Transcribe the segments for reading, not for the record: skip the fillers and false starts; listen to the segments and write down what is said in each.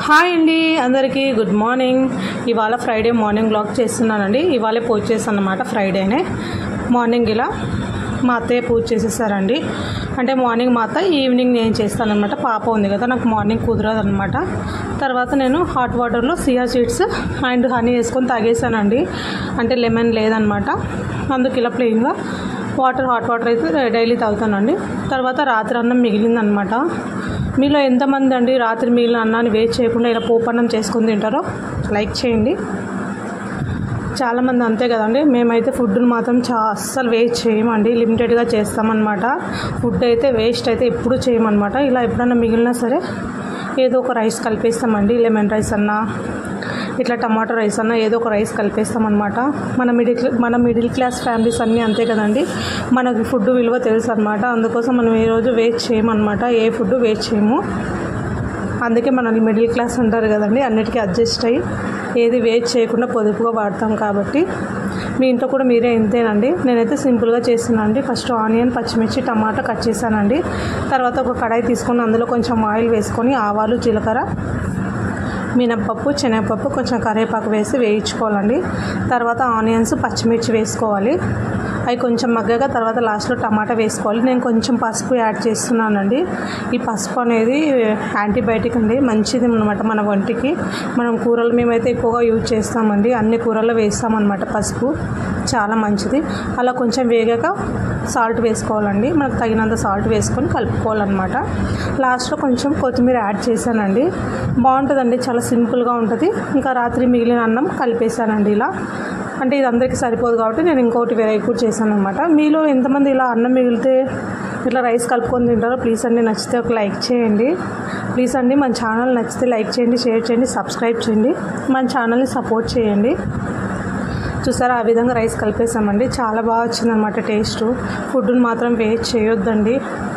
Hi అండి అందరికీ good morning. ఇవాళ ఫ్రైడే మార్నింగ్ వ్లాగ్ చేస్తున్నానండి. ఇవాళే పూజ చేస్తాను అన్నమాట. ఫ్రైడేనే మార్నింగ్ ఇలా మా అత్తయ్య పూజ చేసేసారండి. అంటే మార్నింగ్ మా అత్త, ఈవినింగ్ నేను చేస్తానన్నమాట. పాప ఉంది కదా, నాకు మార్నింగ్ కుదరదు అనమాట. తర్వాత నేను హాట్ వాటర్లో సియా సీడ్స్ అండ్ హనీ వేసుకొని తాగేసానండి. అంటే లెమన్ లేదనమాట, అందుకు ఇలా ప్లెయిన్గా హాట్ వాటర్ అయితే డైలీ తాగుతానండి. తర్వాత రాత్రి అన్నం మిగిలిందనమాట. మీలో ఎంతమంది అండి రాత్రి మిగిలిన అన్నాన్ని వేస్ట్ చేయకుండా ఇలా పోపన్నం చేసుకొని తింటారో లైక్ చేయండి. చాలామంది అంతే కదండి. మేమైతే ఫుడ్ని మాత్రం అస్సలు వేస్ట్ చేయమండి, లిమిటెడ్గా చేస్తామన్నమాట. ఫుడ్ అయితే వేస్ట్ అయితే ఎప్పుడూ చేయమన్నమాట. ఇలా ఎప్పుడన్నా మిగిలినా సరే ఏదో ఒక రైస్ కలిపేస్తామండి. లెమన్ రైస్ అన్నా, ఇట్లా టమాటో రైస్ అన్నా ఏదో ఒక రైస్ కలిపేస్తామన్నమాట. మన మిడిల్ క్లాస్ ఫ్యామిలీస్ అన్నీ అంతే కదండి. మనకి ఫుడ్ విలువ తెలుసు అనమాట. అందుకోసం మనం ఏ రోజు వేస్ట్ చేయమన్నమాట. ఏ ఫుడ్ వేస్ట్ చేయము. అందుకే మనల్ని మిడిల్ క్లాస్ అంటారు కదండి. అన్నిటికీ అడ్జస్ట్ అయ్యి ఏది వేస్ట్ చేయకుండా పొదుపుగా వాడతాం కాబట్టి. మీ ఇంట్లో కూడా మీరే ఇంతేనండి. నేనైతే సింపుల్గా చేస్తున్నానండి. ఫస్ట్ ఆనియన్, పచ్చిమిర్చి, టమాటా కట్ చేశానండి. తర్వాత ఒక కడాయి తీసుకొని అందులో కొంచెం ఆయిల్ వేసుకొని ఆవాలు, జీలకర్ర, మినప్పప్పు, శనగపప్పు, కొంచెం కరివేపాకు వేసి వేయించుకోవాలండి. తర్వాత ఆనియన్స్, పచ్చిమిర్చి వేసుకోవాలి. అవి కొంచెం మగ్గాక తర్వాత లాస్ట్లో టమాటా వేసుకోవాలి. నేను కొంచెం పసుపు యాడ్ చేస్తున్నానండి. ఈ పసుపు అనేది యాంటీబయాటిక్ అండి, మంచిది అన్నమాట మన వంటికి. మనం కూరలు మేమైతే ఎక్కువగా యూజ్ చేస్తామండి. అన్ని కూరల్లో వేస్తామన్నమాట పసుపు, చాలా మంచిది. అలా కొంచెం వేగాక సాల్ట్ వేసుకోవాలండి. మనకు తగినంత సాల్ట్ వేసుకొని కలుపుకోవాలన్నమాట. లాస్ట్లో కొంచెం కొత్తిమీర యాడ్ చేశానండి. బాగుంటుందండి, చాలా సింపుల్గా ఉంటుంది. ఇంకా రాత్రి మిగిలిన అన్నం కలిపేశానండి ఇలా. అంటే ఇది అందరికీ సరిపోదు కాబట్టి నేను ఇంకోటి వెరైటీ కూడా చేశాను అనమాట. మీలో ఎంతమంది ఇలా అన్నం మిగిలితే ఇట్లా రైస్ కలుపుకొని తింటారో ప్లీజ్ అండి, నచ్చితే ఒక లైక్ చేయండి. ప్లీజ్ అండి, మన ఛానల్ నచ్చితే లైక్ చేయండి, షేర్ చేయండి, సబ్స్క్రైబ్ చేయండి. మన ఛానల్ని సపోర్ట్ చేయండి. చూసారా, ఆ విధంగా రైస్ కలిపేసామండి. చాలా బాగా వచ్చిందనమాట టేస్ట్. ఫుడ్ని మాత్రం వేస్ట్ చేయొద్దండి.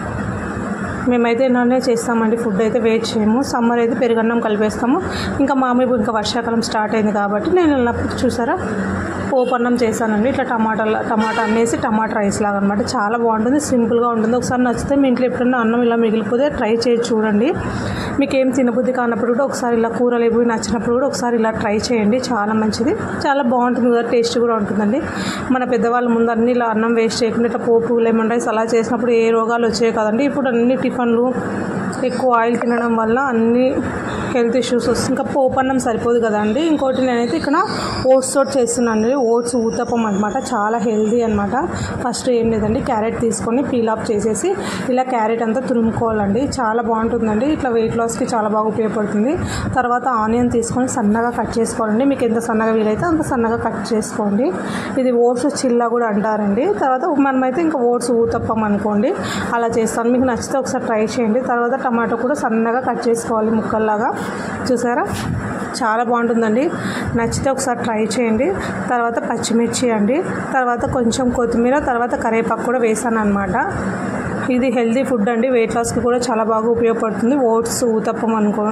మేమైతే ఇలానే చేస్తామండి, ఫుడ్ అయితే వేస్ట్ చేయము. సమ్మర్ అయితే పెరుగన్నం కలిపేస్తాము. ఇంకా మామూలు ఇంకా వర్షాకాలం స్టార్ట్ అయింది కాబట్టి నేను వెళ్ళినప్పుడు చూసారా పోపన్నం చేశానండి. ఇట్లా టమాటా అన్నేసి టమాటా రైస్ లాగా అనమాట. చాలా బాగుంటుంది, సింపుల్గా ఉంటుంది. ఒకసారి నచ్చితే మీ ఇంట్లో ఎప్పుడన్నా అన్నం ఇలా మిగిలిపోతే ట్రై చేసి చూడండి. మీకు ఏం తినబుద్ధి కానప్పుడు కూడా ఒకసారి ఇలా కూరలు ఏవి నచ్చినప్పుడు కూడా ఒకసారి ఇలా ట్రై చేయండి. చాలా మంచిది, చాలా బాగుంటుంది కదా, టేస్ట్ కూడా ఉంటుందండి. మన పెద్దవాళ్ళ ముందు అన్ని ఇలా అన్నం వేస్ట్ చేయకుండా ఇట్లా పోపు, లెమన్ రైస్ అలా చేసినప్పుడు ఏ రోగాలు వచ్చాయి కదండి. ఇప్పుడు అన్ని టిఫిన్లు ఎక్కువ ఆయిల్ తినడం వల్ల అన్ని హెల్త్ ఇష్యూస్ వస్తుంది. ఇంకా పోపన్నం సరిపోదు కదండి. ఇంకోటి నేనైతే ఇక్కడ ఓట్స్ తోటి చేస్తున్నాను. ఓట్స్ ఊతప్పం అనమాట, చాలా హెల్దీ అనమాట. ఫస్ట్ ఏం లేదండి, క్యారెట్ తీసుకొని పీల్ ఆఫ్ చేసేసి ఇలా క్యారెట్ అంతా తురుముకోవాలండి. చాలా బాగుంటుందండి, ఇట్లా వెయిట్ లాస్కి చాలా బాగా ఉపయోగపడుతుంది. తర్వాత ఆనియన్ తీసుకొని సన్నగా కట్ చేసుకోవాలండి. మీకు ఎంత సన్నగా వీలైతే అంత సన్నగా కట్ చేసుకోండి. ఇది ఓట్స్ చిల్లా కూడా అంటారండి. తర్వాత మనమైతే ఇంకా ఓట్స్ ఊతప్పం అనుకోండి, అలా చేస్తాను. మీకు నచ్చితే ఒకసారి ట్రై చేయండి. తర్వాత టమాటో కూడా సన్నగా కట్ చేసుకోవాలి ముక్కల్లాగా. చూసారా, చాలా బాగుంటుందండి. నచ్చితే ఒకసారి ట్రై చేయండి. తర్వాత పచ్చిమిర్చి అండి, తర్వాత కొంచెం కొత్తిమీర, తర్వాత కరివేపాకు కూడా వేసాను అనమాట. ఇది హెల్దీ ఫుడ్ అండి, వెయిట్ లాస్కి కూడా చాలా బాగా ఉపయోగపడుతుంది. ఓట్స్ ఊతప్పం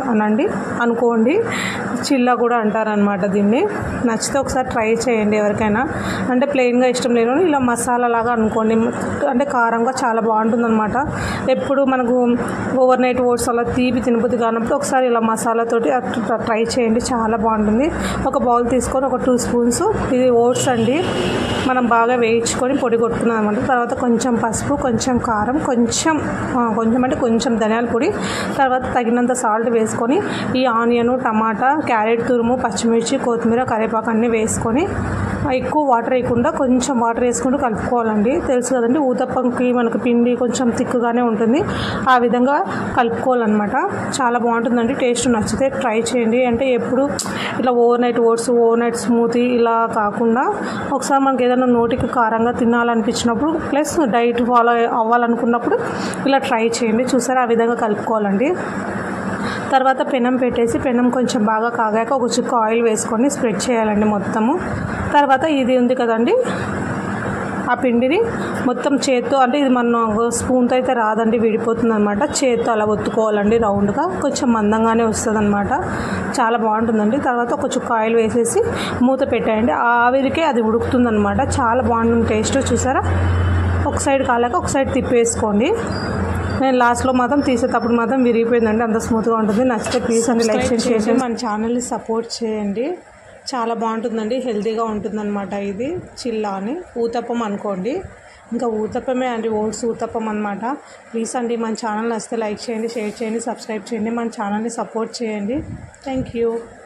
అనుకోండి, చిల్లా కూడా అంటారనమాట దీన్ని. నచ్చితే ఒకసారి ట్రై చేయండి ఎవరికైనా. అంటే ప్లెయిన్గా ఇష్టం లేని ఇలా మసాలా లాగా అనుకోండి, అంటే కారంగా చాలా బాగుంటుంది అనమాట. ఎప్పుడు మనకు ఓవర్ నైట్ ఓట్స్ అలా తీపి తినబుద్ధి కానప్పుడు ఒకసారి ఇలా మసాలాతోటి ట్రై చేయండి, చాలా బాగుంటుంది. ఒక బౌల్ తీసుకొని ఒక 2 స్పూన్స్ ఇది ఓట్స్ అండి మనం బాగా వేయించుకొని పొడి కొట్టుకున్నాం అనమాట. తర్వాత కొంచెం పసుపు, కొంచెం కారం, కొంచెం అంటే కొంచెం ధనియాల పొడి, తర్వాత తగినంత సాల్ట్ వేసుకొని ఈ ఆనియన్, టమాటా, క్యారెట్ తురుము, పచ్చిమిర్చి, కొత్తిమీర, కరివేపాకు అన్నీ వేసుకొని ఎక్కువ వాటర్ వేయకుండా కొంచెం వాటర్ వేసుకుంటూ కలుపుకోవాలండి. తెలుసు కదండి, ఊతప్పంకి మనకు పిండి కొంచెం థిక్గానే ఉంటుంది. ఆ విధంగా కలుపుకోవాలన్నమాట. చాలా బాగుంటుందండి. టేస్ట్ నచ్చితే ట్రై చేయండి. అంటే ఎప్పుడు ఇట్లా overnight oats, overnight smoothie ఇలా కాకుండా ఒకసారి మనకి ఏదైనా నోటికి కారంగా తినాలనిపించినప్పుడు ప్లస్ డైట్ ఫాలో అవ్వాలనుకున్నప్పుడు ఇలా ట్రై చేయండి. చూసారా, ఆ విధంగా కలుపుకోవాలండి. తర్వాత పెనం పెట్టేసి పెనం కొంచెం బాగా కాగాక ఒక చుక్క ఆయిల్ వేసుకొని స్ప్రెడ్ చేయాలండి మొత్తము. తర్వాత ఇది ఉంది కదండి, ఆ పిండిని మొత్తం చేత్తో, అంటే ఇది మన స్పూన్తో అయితే రాదండి, విడిపోతుంది అనమాట. చేత్తో అలా ఒత్తుకోవాలండి రౌండ్గా, కొంచెం మందంగానే వస్తుంది అనమాట. చాలా బాగుంటుందండి. తర్వాత ఒక చుక్క ఆయిల్ వేసేసి మూత పెట్టేయండి. ఆవిరికే అది ఉడుకుతుంది అనమాట. చాలా బాగుంటుంది టేస్ట్. చూసారా, ఒక సైడ్ కాలాక ఒక సైడ్ తిప్పేసుకోండి. నేను లాస్ట్లో మాత్రం తీసేటప్పుడు మాత్రం విరిగిపోయిందండి, అంత స్మూత్గా ఉంటుంది. నచ్చితే ప్లీజ్ అండి లైక్ చేసి మన ఛానల్ని సపోర్ట్ చేయండి. చాలా బాగుంటుందండి, హెల్తీగా ఉంటుందన్నమాట. ఇది చిల్లా అని ఊతప్పం అనుకోండి, ఇంకా ఊతప్పమే అండి, ఓట్స్ ఊతప్పం అనమాట. ప్లీజ్ అండి మన ఛానల్ నచ్చితే లైక్ చేయండి, షేర్ చేయండి, సబ్స్క్రైబ్ చేయండి, మన ఛానల్ని సపోర్ట్ చేయండి. Thank you.